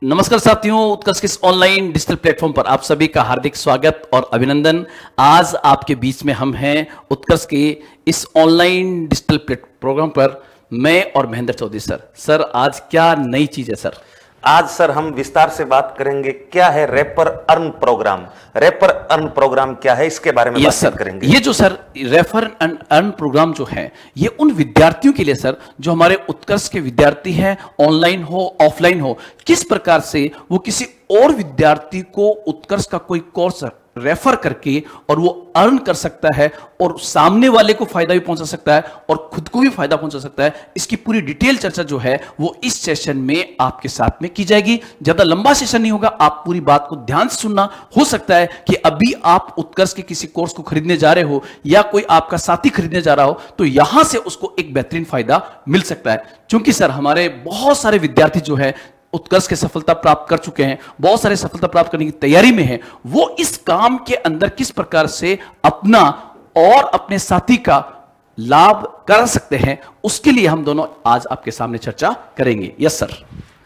नमस्कार साथियों, उत्कर्ष के इस ऑनलाइन डिजिटल प्लेटफॉर्म पर आप सभी का हार्दिक स्वागत और अभिनंदन। आज आपके बीच में हम हैं उत्कर्ष के इस ऑनलाइन डिजिटल प्रोग्राम पर, मैं और महेंद्र चौधरी सर आज क्या नई चीज है सर? आज सर हम विस्तार से बात करेंगे क्या है refer earn programme. Refer earn programme क्या है, इसके बारे में बात करेंगे। ये जो सर रेफर अर्न प्रोग्राम जो है, ये उन विद्यार्थियों के लिए सर जो हमारे उत्कर्ष के विद्यार्थी हैं, ऑनलाइन हो ऑफलाइन हो, किस प्रकार से वो किसी और विद्यार्थी को उत्कर्ष का कोई कोर्स रेफर करके और वो अर्न कर सकता है और सामने वाले को फायदा भी पहुंचा सकता है और खुद को भी फायदा पहुंचा सकता है। इसकी पूरी डिटेल चर्चा जो है वो इस सेशन में आपके साथ में की जाएगी। ज्यादा लंबा सेशन नहीं होगा, आप पूरी बात को ध्यान से सुनना। हो सकता है कि अभी आप उत्कर्ष के किसी कोर्स को खरीदने जा रहे हो या कोई आपका साथी खरीदने जा रहा हो, तो यहां से उसको एक बेहतरीन फायदा मिल सकता है। क्योंकि सर हमारे बहुत सारे विद्यार्थी जो है उत्कर्ष के सफलता प्राप्त कर चुके हैं, बहुत सारे सफलता प्राप्त करने की तैयारी में हैं, वो इस काम के अंदर किस प्रकार से अपना और अपने साथी का लाभ कर सकते हैं, उसके लिए हम दोनों आज आपके सामने चर्चा करेंगे। Yes sir.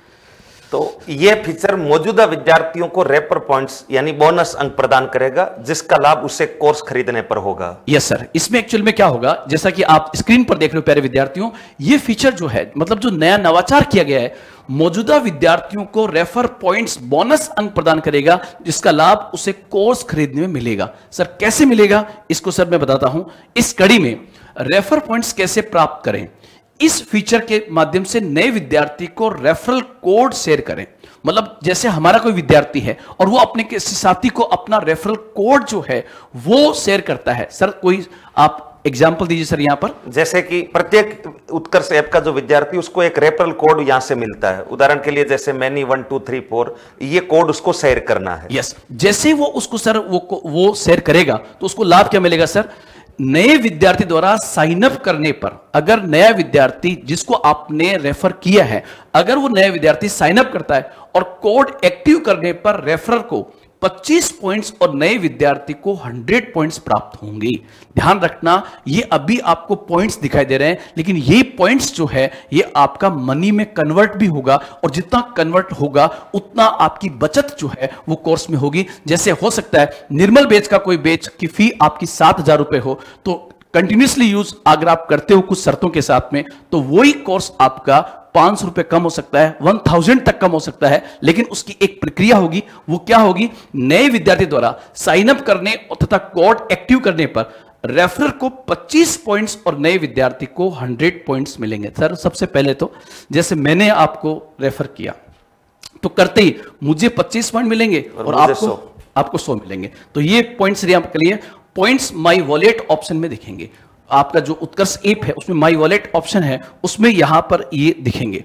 तो ये फीचर मौजूदा विद्यार्थियों को रेफर पॉइंट्स यानी बोनस अंक प्रदान करेगा, जिसका लाभ उसे कोर्स खरीदने पर होगा। Yes sir. इसमें एक्चुअल में क्या होगा, जैसा कि आप स्क्रीन पर देख रहे हो प्यारे विद्यार्थियों, ये फीचर जो है, मतलब जो नया नवाचार किया गया है, मौजूदा विद्यार्थियों को रेफर पॉइंट्स बोनस अंक प्रदान करेगा, जिसका लाभ उसे कोर्स खरीदने में मिलेगा। सर कैसे मिलेगा, इसको सर मैं बताता हूं। इस कड़ी में रेफर पॉइंट्स कैसे प्राप्त करें, इस फीचर के माध्यम से नए विद्यार्थी को रेफरल कोड शेयर करें। मतलब जैसे हमारा कोई विद्यार्थी है और वो अपने किसी साथी को अपना रेफरल कोड जो है वो शेयर करता है। सर कोई आप एग्जाम्पल दीजिए सर यहां पर। जैसे कि प्रत्येक उत्कर्ष ऐप का जो विद्यार्थी, उसको एक रेफरल कोड यहां से मिलता है। उदाहरण के लिए जैसे मैनी 1 2 3 4, ये कोड उसको शेयर करना है। यस, जैसे वो उसको सर वो शेयर करेगा तो उसको लाभ क्या मिलेगा सर? नए विद्यार्थी द्वारा साइन अप करने पर, अगर नया विद्यार्थी जिसको आपने रेफर किया है, अगर वो नया विद्यार्थी साइन अप करता है और कोड एक्टिव करने पर रेफरर को 25 पॉइंट्स और नए विद्यार्थी को 100 पॉइंट्स प्राप्त होंगे। ध्यान रखना, ये अभी आपको पॉइंट्स दिखाई दे रहे हैं, लेकिन ये पॉइंट्स जो है ये आपका मनी में कन्वर्ट भी होगा और जितना कन्वर्ट होगा उतना आपकी बचत जो है वो कोर्स में होगी। जैसे हो सकता है निर्मल बैच का कोई बैच की फी आपकी 7,000 रुपए हो, तो कंटिन्यूसली यूज अगर आप करते हो कुछ शर्तों के साथ में, तो वही कोर्स आपका 500 रुपए कम हो सकता है, 1000 तक कम हो सकता है। लेकिन उसकी एक प्रक्रिया होगी, वो क्या होगी? नए विद्यार्थी द्वारा साइन अप करने तथा कोड एक्टिव करने पर रेफरर को 25 पॉइंट्स और नए विद्यार्थी को 100 पॉइंट्स मिलेंगे। सर सबसे पहले तो जैसे मैंने आपको रेफर किया तो करते ही मुझे 25 पॉइंट मिलेंगे और आपको 100 मिलेंगे। तो ये पॉइंट्स यहां के लिए पॉइंट्स माई वॉलेट ऑप्शन में दिखेंगे। आपका जो उत्कर्ष ऐप है उसमें माई वॉलेट ऑप्शन है, उसमें यहां पर ये दिखेंगे।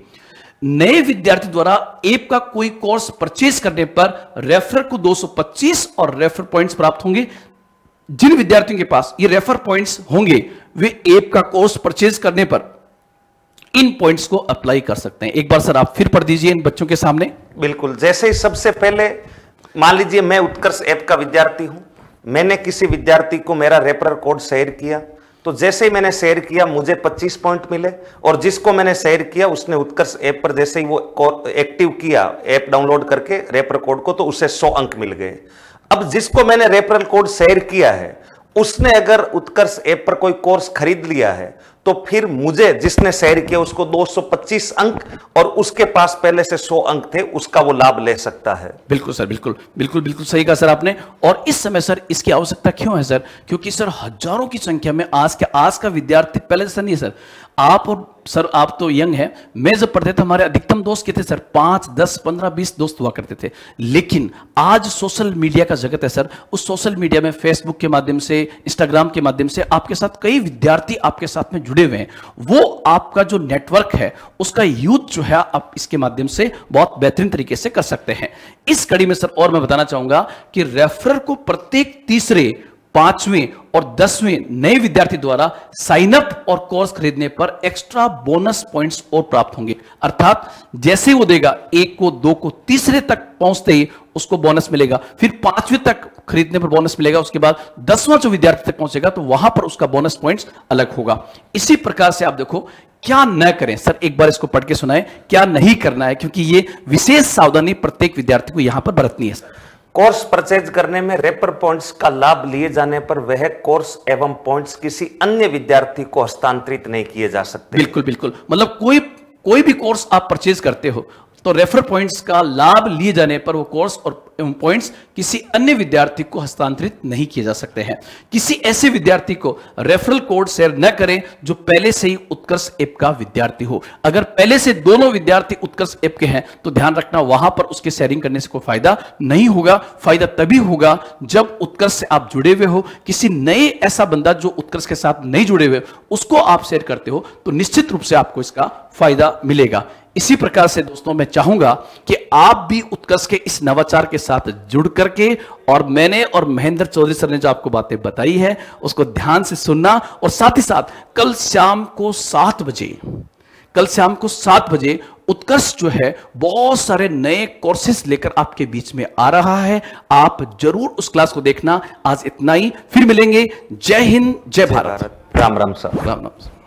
नए विद्यार्थी द्वारा ऐप का कोई कोर्स परचेज करने पर रेफरर को 225 और रेफर पॉइंट्स प्राप्त होंगे। जिन विद्यार्थियों के पास ये रेफर पॉइंट्स होंगे वे ऐप का कोर्स परचेज करने पर इन पॉइंट्स को अप्लाई कर सकते हैं। एक बार सर आप फिर पढ़ दीजिए इन बच्चों के सामने। बिल्कुल। जैसे ही सबसे पहले मान लीजिए मैं उत्कर्ष ऐप का विद्यार्थी हूं, मैंने किसी विद्यार्थी को मेरा रेफरल कोड शेयर किया, तो जैसे ही मैंने शेयर किया मुझे 25 पॉइंट मिले, और जिसको मैंने शेयर किया उसने उत्कर्ष ऐप पर जैसे ही वो एक्टिव किया ऐप डाउनलोड करके रेफरल कोड को, तो उसे 100 अंक मिल गए। अब जिसको मैंने रेफरल कोड शेयर किया है उसने अगर उत्कर्ष ऐप पर कोई कोर्स खरीद लिया है, तो फिर मुझे जिसने शेयर किया उसको 225 अंक और उसके पास पहले से 100 अंक थे, उसका वो लाभ ले सकता है। बिल्कुल सर, बिल्कुल बिल्कुल बिल्कुल सही कहा सर आपने। और इस समय सर इसकी आवश्यकता क्यों है सर? क्योंकि सर हजारों की संख्या में आज का विद्यार्थी, पहले सर नहीं सर, आप और सर आप तो यंग हैं, मैं जब पढ़ते थे हमारे अधिकतम दोस्त कितने सर? 5 10 15 20 दोस्त हुआ करते थे। लेकिन आज सोशल मीडिया का जगत है सर, उस सोशल मीडिया में फेसबुक के माध्यम से, इंस्टाग्राम के माध्यम से आपके साथ कई विद्यार्थी आपके साथ में जुड़े हुए हैं। वो आपका जो नेटवर्क है उसका यूज जो है आप इसके माध्यम से बहुत बेहतरीन तरीके से कर सकते हैं। इस कड़ी में सर और मैं बताना चाहूंगा कि रेफरर को प्रत्येक तीसरे, 5वें और 10वें नए विद्यार्थी द्वारा साइन अप और कोर्स खरीदने पर एक्स्ट्रा बोनस पॉइंट्स और प्राप्त होंगे। अर्थात जैसे वो देगा 1 को, 2 को, तीसरे तक पहुंचते ही उसको बोनस मिलेगा, फिर 5वीं तक खरीदने पर बोनस मिलेगा, उसके बाद 10वां जो विद्यार्थी तक पहुंचेगा तो वहां पर उसका बोनस पॉइंट्स अलग होगा। इसी प्रकार से आप देखो क्या न करें सर, एक बार इसको पढ़ के सुनाएं, क्या नहीं करना है, क्योंकि ये विशेष सावधानी प्रत्येक विद्यार्थी को यहां पर बरतनी है सर। कोर्स परचेज करने में रेफर पॉइंट्स का लाभ लिए जाने पर वह कोर्स एवं पॉइंट्स किसी अन्य विद्यार्थी को हस्तांतरित नहीं किए जा सकते। बिल्कुल बिल्कुल, मतलब कोई भी कोर्स आप परचेज करते हो तो रेफर पॉइंट्स का लाभ लिए जाने पर वो कोर्स और पॉइंट्स किसी अन्य विद्यार्थी को हस्तांतरित नहीं किए जा सकते हैं। किसी ऐसे विद्यार्थी को रेफरल कोड शेयर न करें जो पहले से ही उत्कर्ष ऐप का विद्यार्थी हो। अगर पहले से दोनों विद्यार्थी उत्कर्ष ऐप के हैं तो ध्यान रखना वहां पर उसके शेयरिंग करने से कोई फायदा नहीं होगा। फायदा तभी होगा जब उत्कर्ष से आप जुड़े हुए हो, किसी नए ऐसा बंदा जो उत्कर्ष के साथ नहीं जुड़े हुए उसको आप शेयर करते हो तो निश्चित रूप से आपको इसका फायदा मिलेगा। इसी प्रकार से दोस्तों मैं चाहूंगा कि आप भी उत्कर्ष के इस नवाचार के साथ जुड़ करके और मैंने और महेंद्र चौधरी सर ने जो आपको बातें बताई है उसको ध्यान से सुनना, और साथ ही साथ कल शाम को 7 बजे उत्कर्ष जो है बहुत सारे नए कोर्सेस लेकर आपके बीच में आ रहा है। आप जरूर उस क्लास को देखना। आज इतना ही, फिर मिलेंगे। जय हिंद, जय भारत। राम राम सर। राम राम।